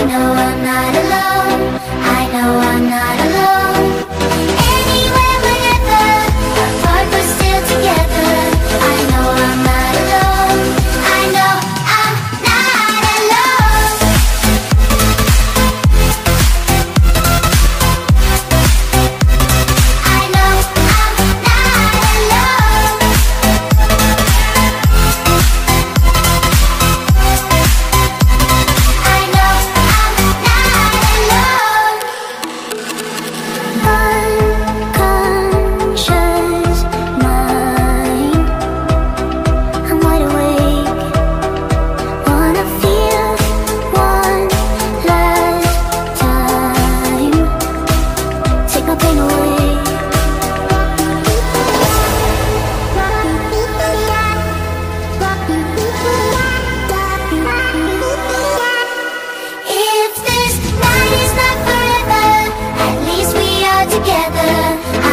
know I'm not alone. I know I'm not alone. Anywhere, whenever, apart but still together. I know I'm not alone. I know I'm not alone. I know I'm not alone. I know I'm not alone. Unconscious mind, I'm wide awake. Wanna feel one last time. Take my pain away. If this night is not forever, at least we are together.